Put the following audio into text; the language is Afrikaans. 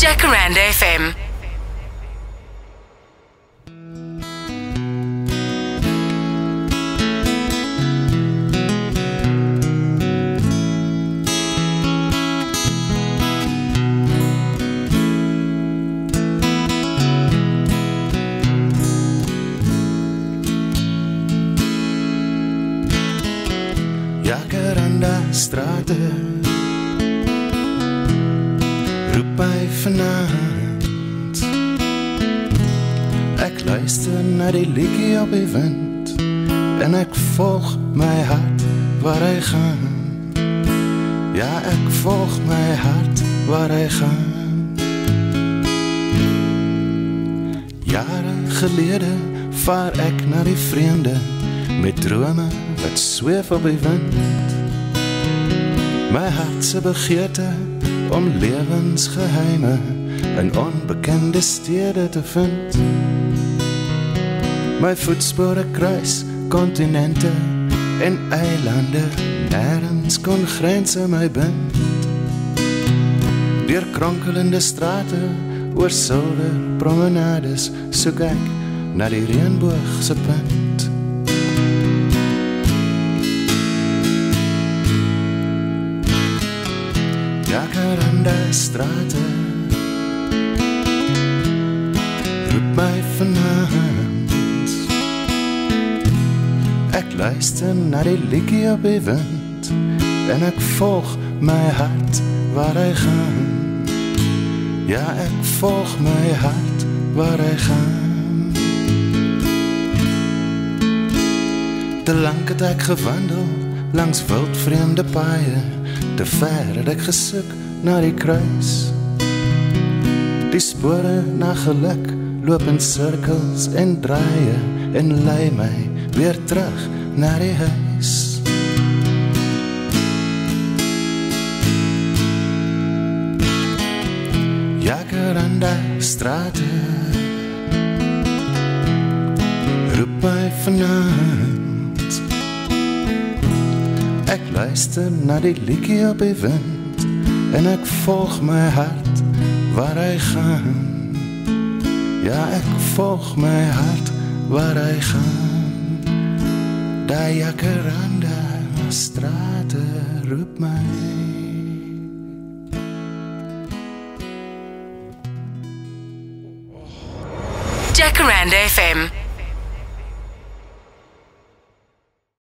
Jacaranda FM. Jacaranda strate roep my vanaand. Ek luister na die liedjie op die wind en ek volg my hart waar hy gaan. Ja, ek volg my hart waar hy gaan. Jare gelede vaar ek na die vreemde met drome wat sweef op die wind. My hartse begeerte om lewensgeheime in onbekende stede te vind. My voetspore kruis kontinente en eilande, nêrens kon grense my bind. Deur kronkelende strate, oor silwer promenades, soek ek na die reënboogse punt. Jacaranda strate roep my vanaand. Ek luister na die liedjie op die wind en ek volg my hart waar hy gaan. Ja, ek volg my hart waar hy gaan. Te lank het ek gewandel langs wildvreemde paaie, te ver het ek gesoek na die kruis. Die spore na geluk loop in sirkels en draaie en lei my weer terug na die huis. Jacaranda strate roep my vanaand. Ek luister na die liedjie op die wind en ek volg my hart waar hy gaan. Ja, ek volg my hart waar hy gaan. Die Jacaranda strate roep my. Jacaranda FM.